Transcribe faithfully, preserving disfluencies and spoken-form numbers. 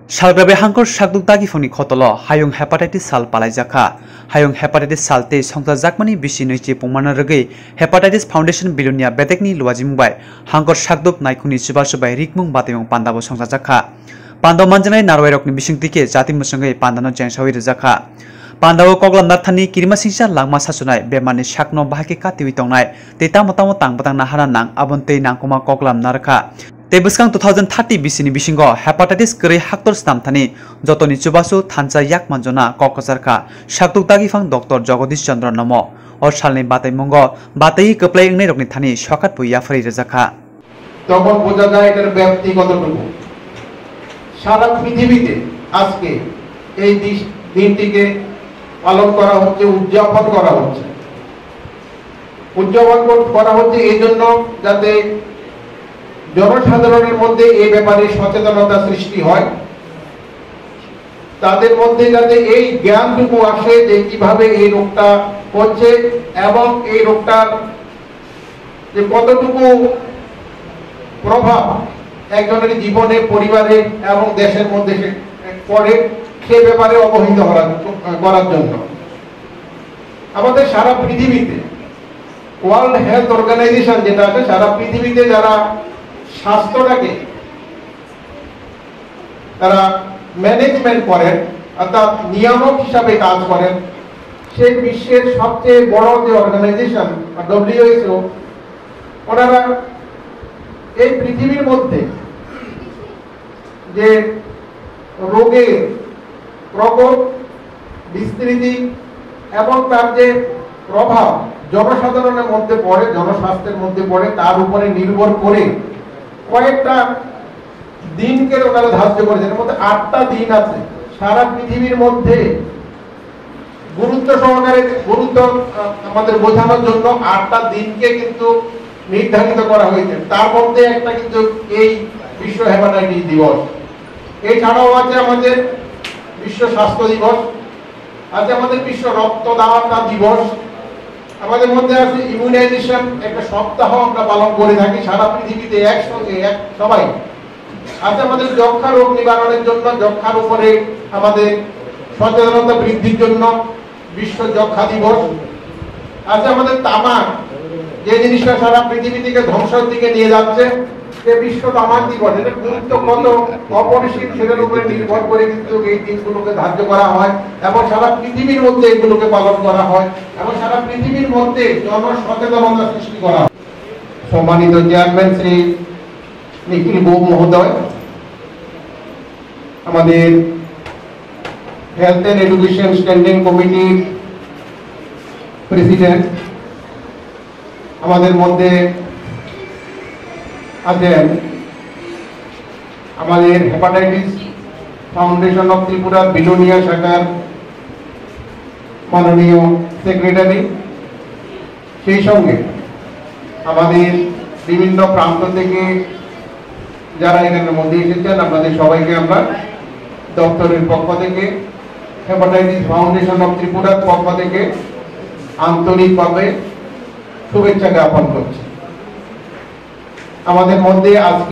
Salgrabe hangkor sakduk dagi phoni khotolo hayung hepatitis sal palai jakha hayung hepatitis sal te songta jakmani bisi noichi pongmana rogei hepatitis foundation bilunia bedekni luwajimbai hangkor sakduk naikuni subalsubai rikmung batemong pandabo songta jakha pando manjanai narwai rokni bisingtike jati musangai pandano jengsawi jakha Pandawo koglam nathani kirima singsa langma sasunai bemani sakno bahake katiwi tongnai te tamotamo tangbatang nahara nang abonte nangkoma koglam narkha te buskang two thousand thirty bisini bisingo hepatitis kri haktor stamthani jotoni chubasu thancha yak manjona kokosarkha saktuk dagi phang Doctor Jagodish Chandra namo or salni batai mongo batai koplai ngai rokni thani sokat puya fari rejakha তখন বোঝা যায় এটার ব্যাপ্তি কতটুকু সারা পৃথিবীতে আজকে এই দিনটিকে পালন করা হচ্ছে উদযাপন করা হচ্ছে উদযাপন করা হচ্ছে এই জন্য যাতে জনসাধারণের মধ্যে এই ব্যাপারে সচেতনতা সৃষ্টি হয় তাদের মধ্যে যাতে এই জ্ঞানটুকু আসে যে কিভাবে এই রোগটা হচ্ছে এবং এই রোগটার যে কতটুকু প্রভাব একজনের জীবনে পরিবারে এবং দেশের মধ্যে পড়ে সে ব্যাপারে অবহিত করার জন্য আমাদের সারা পৃথিবীতে ওয়ার্ল্ড হেলথ অর্গানাইজেশন যেটা আছে সারা পৃথিবীতে যারা স্বাস্থ্যটাকে তারা ম্যানেজমেন্ট করেন অর্থাৎ নিয়ামক হিসাবে কাজ করেন সেই বিশ্বের সবচেয়ে বড় যে অর্গানাইজেশন ডব্লিউএইচও ওনারা এই পৃথিবীর মধ্যে যে রোগের প্রকোপ বিস্তৃতি এবং তার যে প্রভাব জনসাধারণের মধ্যে পড়ে জনস্বাস্থ্যের মধ্যে পড়ে তার উপরে নির্ভর করে কয়েকটা দিনকে ওনারা ধার্য করেছেন এর মধ্যে আটটা দিন আছে সারা পৃথিবীর মধ্যে গুরুত্ব সহকারে গুরুত্ব আমাদের বোঝানোর জন্য আটটা দিনকে কিন্তু নির্ধারিত করা হয়েছে তার মধ্যে একটা কিন্তু এই বিশ্ব হেপাটাইটিস দিবস এছাড়াও আছে আমাদের বিশ্ব স্বাস্থ্য দিবস আছে আমাদের বিশ্ব রক্তদাতা দিবস আমাদের মধ্যে আছে ইমিউনাইজেশন একটা সপ্তাহ আমরা পালন করে থাকি সারা পৃথিবীতে একসঙ্গে এক সবাই আছে আমাদের যক্ষ্মা রোগ নিবারণের জন্য যক্ষ্মার উপরে আমাদের সচেতনতা বৃদ্ধির জন্য বিশ্ব যক্ষ্মা দিবস আছে আমাদের তামাক যে জিনিসটা সারা পৃথিবী থেকে ধ্বংসের দিকে নিয়ে যাচ্ছে যে বিশ্ব তামাক দিবস এটা গুরুত্ব কত অপরিসীম সেটার উপরে নির্ভর করে কিন্তু এই দিনগুলোকে ধার্য করা হয় এবং সারা পৃথিবীর মধ্যে এগুলোকে পালন করা হয় এবং সারা পৃথিবীর মধ্যে জনসচেতনতা সৃষ্টি করা হয় সম্মানিত চেয়ারম্যান শ্রী নিখিল গোপ মহোদয় আমাদের হেলথ এন্ড এডুকেশন স্ট্যান্ডিং কমিটির প্রেসিডেন্ট আমাদের মধ্যে আছেন আমাদের hepatitis foundation of Tripura Belonia শাখার মাননীয় সেক্রেটারি সেই সঙ্গে আমাদের বিভিন্ন প্রান্ত থেকে যারা এখানের মধ্যে এসেছেন আপনাদের সবাইকে আমরা দপ্তরের পক্ষ থেকে হেপাটাইটিস ফাউন্ডেশন অফ ত্রিপুরার পক্ষ থেকে আন্তরিকভাবে শুভেচ্ছা জ্ঞাপন করছি আমাদের মধ্যে আজ